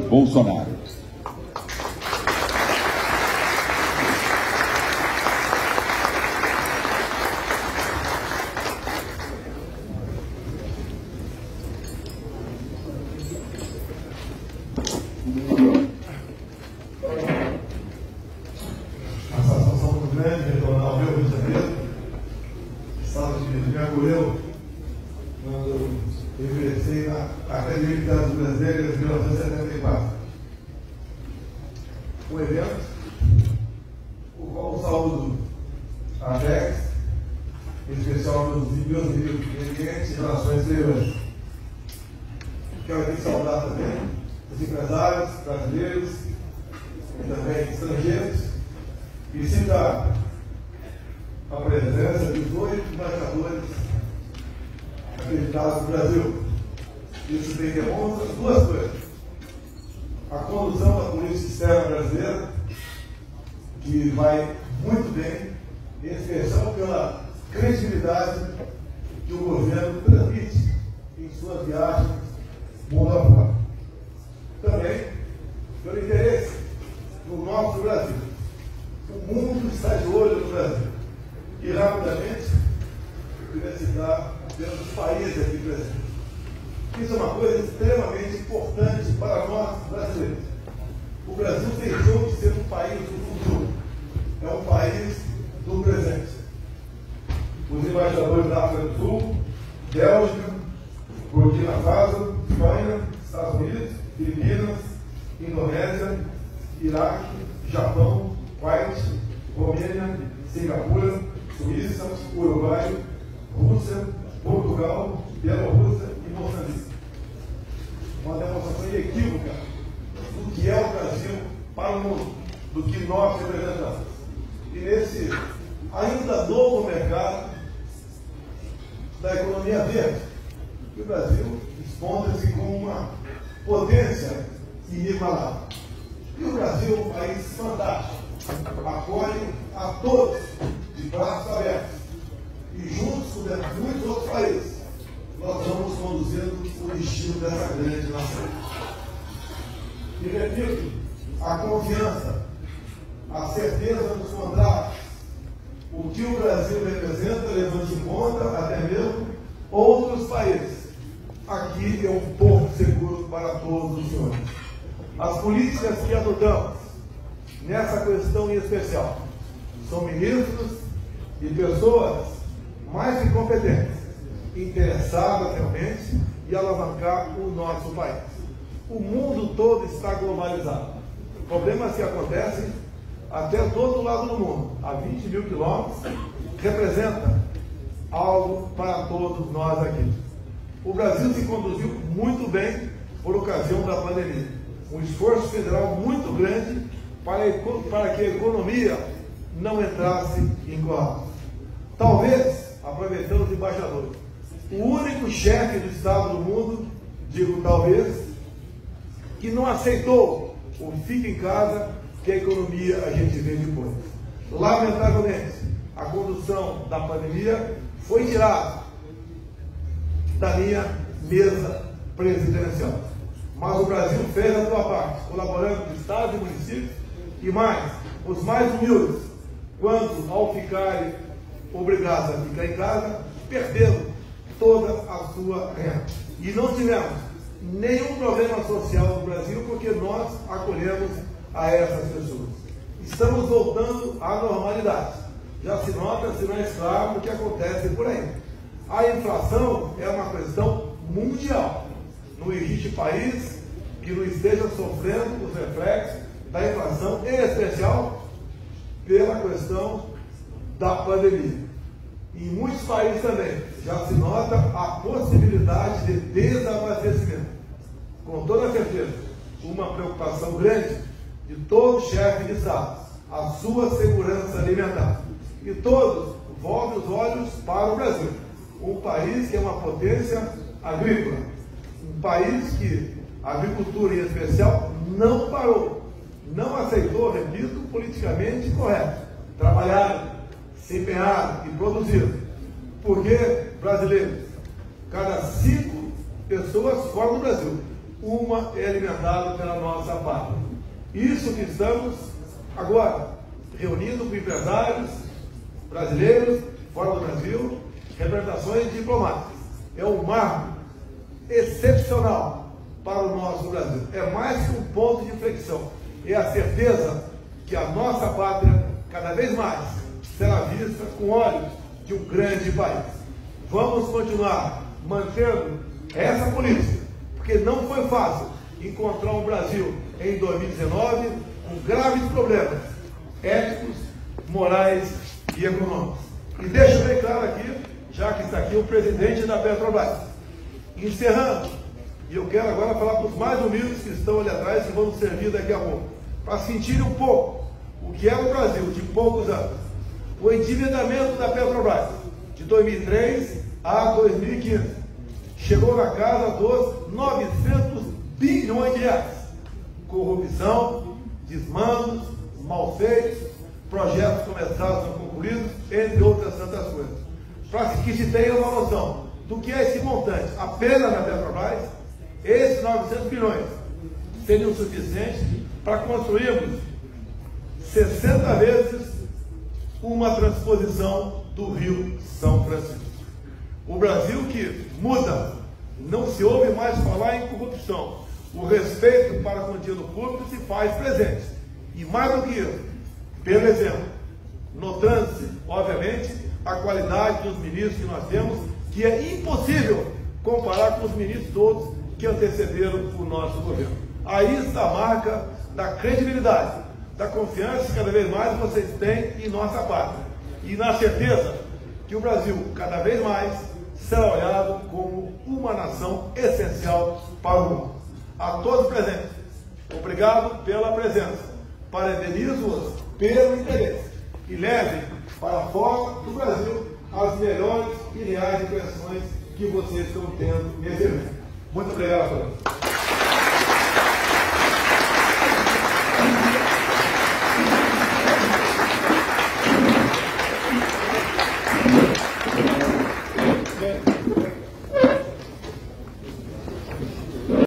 Bolsonaro. A satisfação muito grande retornar ao Rio de Janeiro, estado que me acolheu quando eu ingressei na Academia de Artes Brasileiras em 1974. Um evento, o qual saúdo a REX, em especial meus amigos dirigentes de relações exteriores. Quero aqui saudar também os empresários brasileiros e também estrangeiros, e citar a presença de 8 embaixadores acreditados no Brasil. Isso bem demonstra duas coisas: a condução da política externa brasileira, que vai muito bem, em especial pela credibilidade que o governo transmite em suas viagens mundo afora. Também pelo interesse no nosso Brasil. O mundo está de olho no Brasil. E rapidamente, eu queria citar apenas os países aqui presentes. Isso é uma coisa extremamente importante para nós brasileiros. O Brasil deixou de ser um país do futuro. É um país do presente. Os embaixadores da África do Sul, Bélgica, Burkina Faso, Espanha, Estados Unidos, Filipinas, Indonésia, Iraque, Japão, Kuwait, Romênia, Singapura, Suíça, Uruguai, Rússia, Portugal, Bielorrússia e Moçambique. Uma demonstração inequívoca do que é o Brasil para o mundo, do que nós representamos. E nesse ainda novo mercado da economia verde, o Brasil responde-se como uma potência inigualável. E o Brasil é um país fantástico, acolhe a todos de braços abertos. E juntos com muitos outros países, nós vamos conduzindo o destino dessa grande nação. E repito, a confiança, a certeza dos contratos, o que o Brasil representa, levando em conta até mesmo outros países. Aqui é um porto seguro para todos os senhores. As políticas que adotamos nessa questão em especial são ministros e pessoas mais que competentes, interessadas realmente em alavancar o nosso país. O mundo todo está globalizado. Problemas que acontecem até do outro lado do mundo, a 20 mil quilômetros, representa algo para todos nós aqui. O Brasil se conduziu muito bem por ocasião da pandemia. Um esforço federal muito grande para que a economia não entrasse em colapso. Talvez, aproveitando os embaixadores, o único chefe do Estado do mundo, digo talvez, que não aceitou o fique em casa, que a economia a gente vê depois. Lamentavelmente, a condução da pandemia foi tirada da minha mesa presidencial. Mas o Brasil fez a sua parte, colaborando com estados e municípios, e mais, os mais humildes, quando ao ficarem obrigados a ficar em casa, perderam toda a sua renda. E não tivemos nenhum problema social no Brasil, porque nós acolhemos a essas pessoas. Estamos voltando à normalidade. Já se nota sinais claros do que acontece por aí. A inflação é uma questão mundial. Não existe país que não esteja sofrendo os reflexos da inflação, em especial pela questão da pandemia. Em muitos países também já se nota a possibilidade de desabastecimento. Com toda certeza, uma preocupação grande de todo chefe de Estado, a sua segurança alimentar. E todos voltem os olhos para o Brasil, um país que é uma potência agrícola, um país que a agricultura em especial não parou, não aceitou, repito, politicamente correto, trabalhar, se empenhar e produzir. Porque, brasileiros, cada 5 pessoas fora do Brasil, uma é alimentada pela nossa pátria. Isso que estamos agora reunindo com empresários brasileiros, fora do Brasil, representações diplomáticas. É um marco excepcional para o nosso Brasil. É mais que um ponto de inflexão. É a certeza que a nossa pátria, cada vez mais, será vista com olhos de um grande país. Vamos continuar mantendo essa política, porque não foi fácil encontrar um Brasil em 2019 com graves problemas éticos, morais e econômicos. E deixo bem claro aqui, já que está aqui o presidente da Petrobras. Encerrando, e eu quero agora falar para os mais humildes que estão ali atrás, que vão nos servir daqui a pouco, para sentirem um pouco o que era o Brasil de poucos anos. O endividamento da Petrobras, de 2003 a 2015, chegou na casa dos 900 bilhões de reais. Corrupção, desmandos, mal feitos, projetos começados a concluídos, entre outras tantas coisas. Para que se tenha uma noção do que é esse montante, apenas na Petrobras, esses 900 bilhões seriam suficientes para construirmos 60 vezes uma transposição do Rio São Francisco. O Brasil que muda, não se ouve mais falar em corrupção. O respeito para com o dinheiro público se faz presente. E mais do que isso, pelo exemplo, notando-se, obviamente, a qualidade dos ministros que nós temos, que é impossível comparar com os ministros todos que antecederam o nosso governo. Aí está a marca da credibilidade, da confiança que cada vez mais vocês têm em nossa pátria. E na certeza que o Brasil, cada vez mais, será olhado como uma nação essencial para o mundo. A todos presentes, obrigado pela presença. Parabenizo-os pelo interesse e levem para fora do Brasil as melhores e reais impressões que vocês estão tendo nesse evento. Muito obrigado a todos.